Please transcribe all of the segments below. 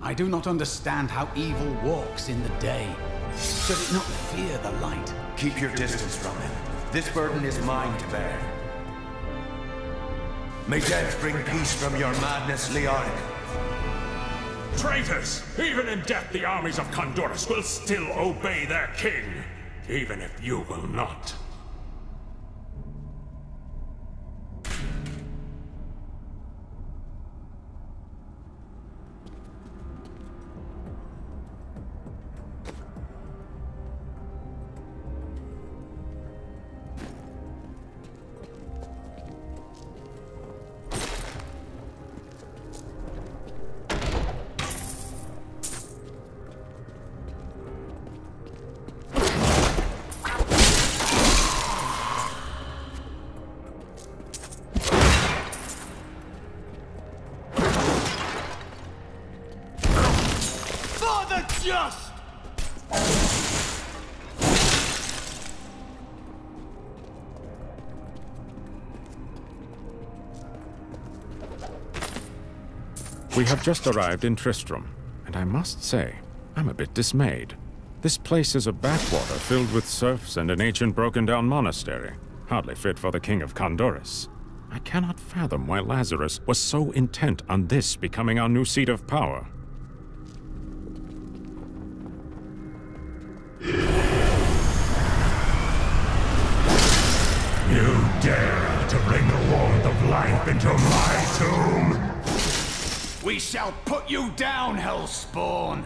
I do not understand how evil walks in the day. Should it not fear the light? Keep your distance from him. This burden is mine to bear. May death bring peace from your madness, Leoric. Traitors! Even in death, the armies of Khandorus will still obey their king, even if you will not. Just! We have just arrived in Tristram, and I must say, I'm a bit dismayed. This place is a backwater filled with serfs and an ancient broken-down monastery, hardly fit for the king of Khandorus. I cannot fathom why Lazarus was so intent on this becoming our new seat of power. You dare to bring the warmth of life into my tomb? We shall put you down, Hellspawn!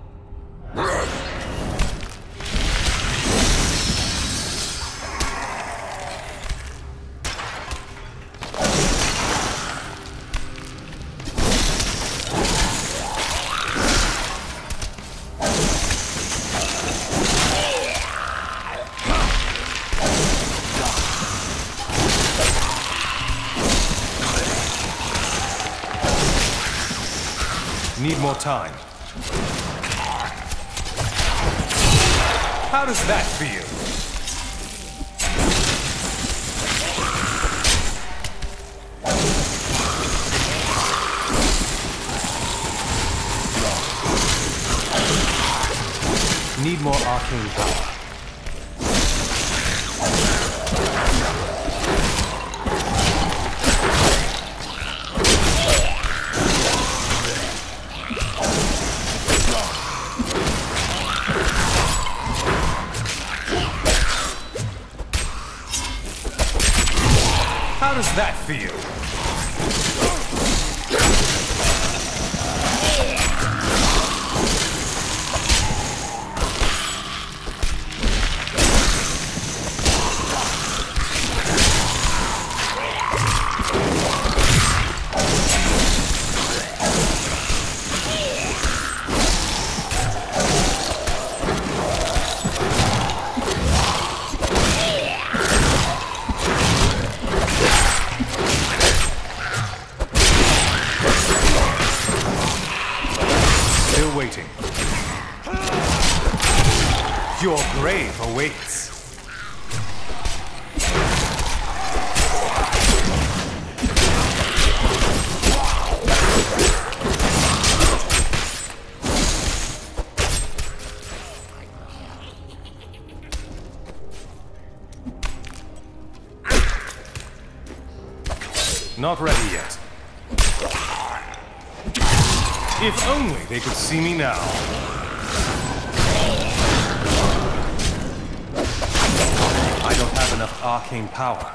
Need more time. How does that feel? Need more arcane power. How does that feel? Waiting. Your grave awaits. Not ready yet. If only they could see me now. I don't have enough arcane power.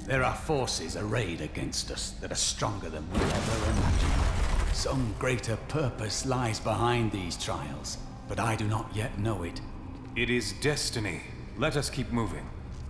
There are forces arrayed against us that are stronger than we ever imagined. Some greater purpose lies behind these trials, but I do not yet know it. It is destiny. Let us keep moving.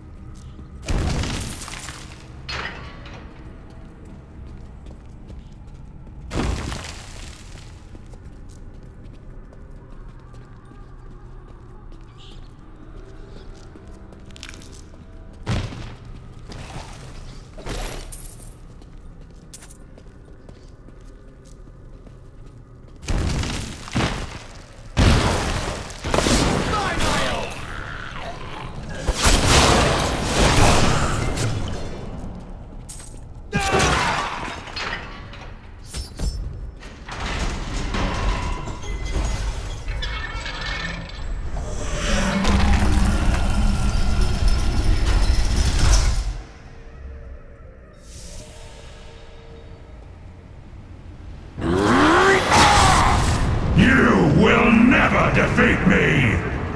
Defeat me!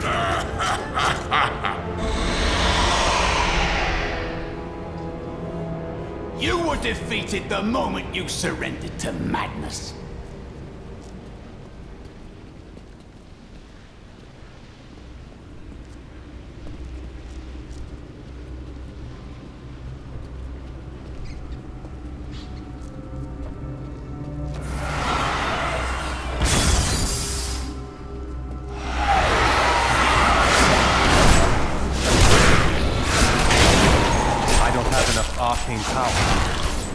You were defeated the moment you surrendered to madness. Arcane power.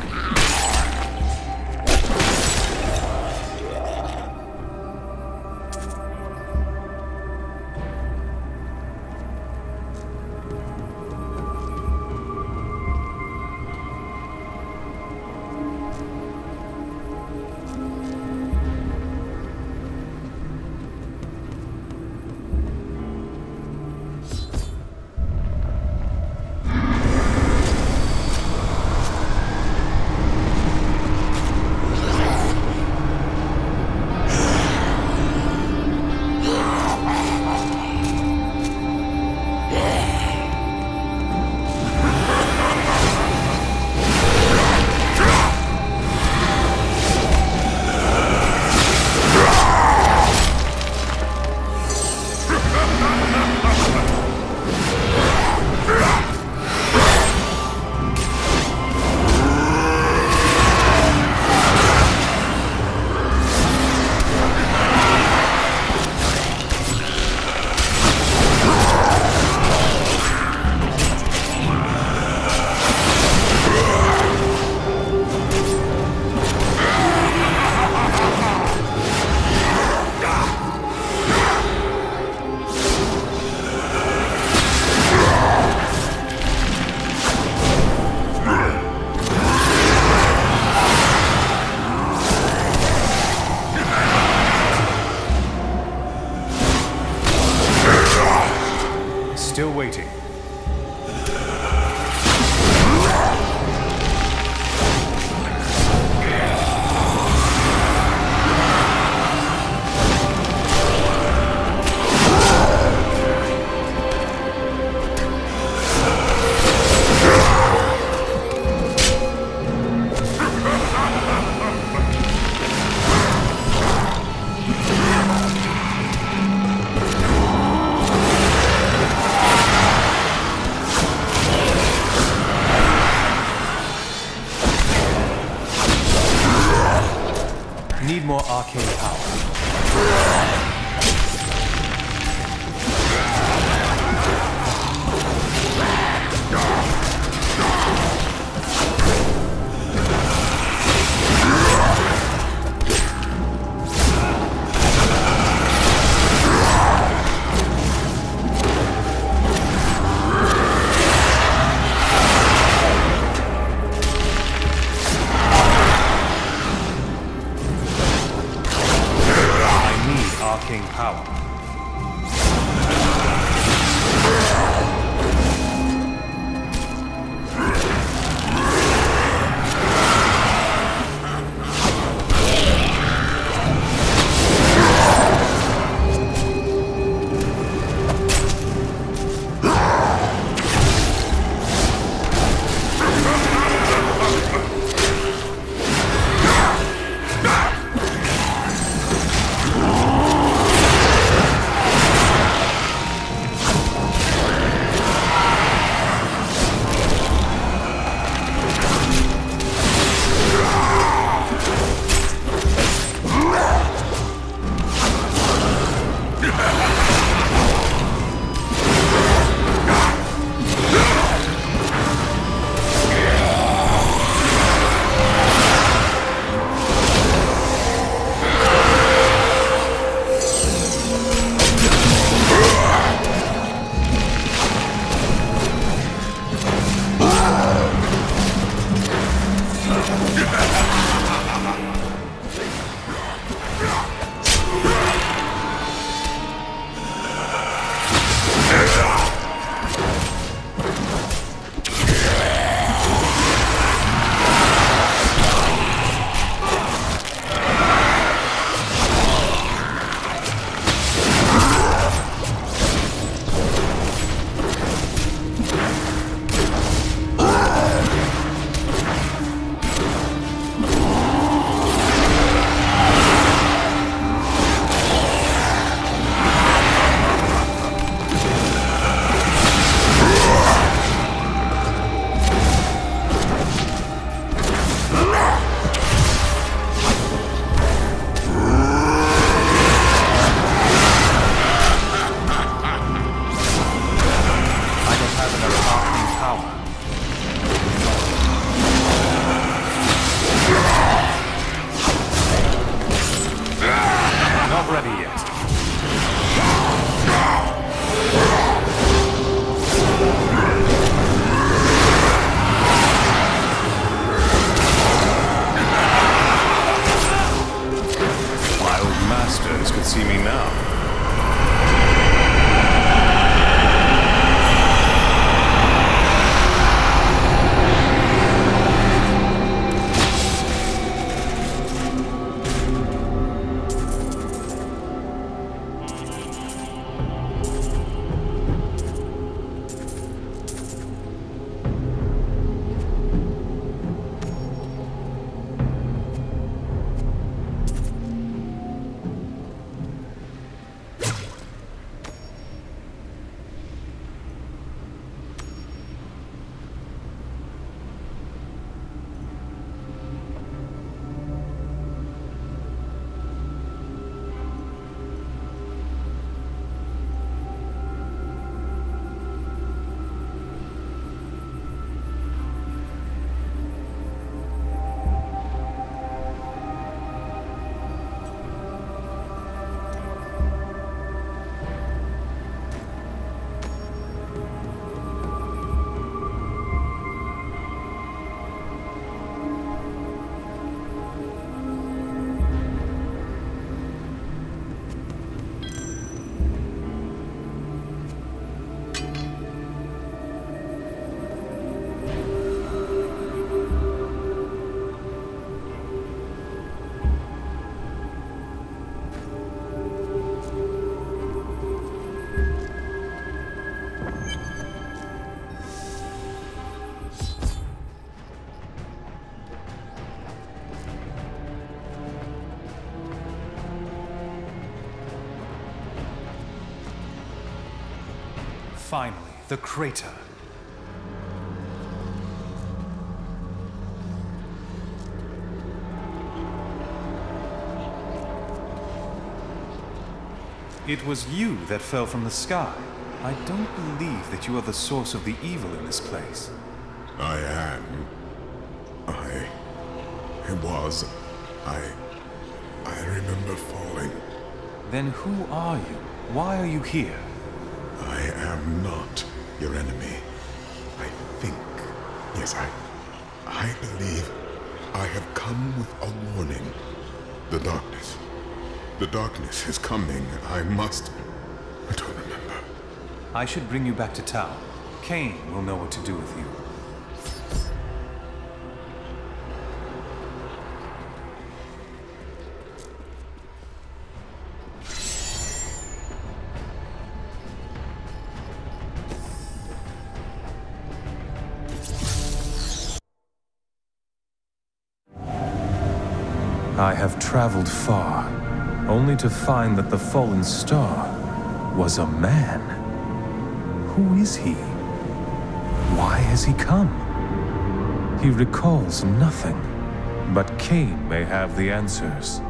Still waiting. Need more arcane power. Arcane power. Finally, the crater. It was you that fell from the sky. I don't believe that you are the source of the evil in this place. I am. I remember falling. Then who are you? Why are you here? I am not your enemy. I think, yes, I believe I have come with a warning. The darkness is coming. I don't remember. I should bring you back to town. Cain will know what to do with you. I have traveled far, only to find that the fallen star was a man. Who is he? Why has he come? He recalls nothing, but Kain may have the answers.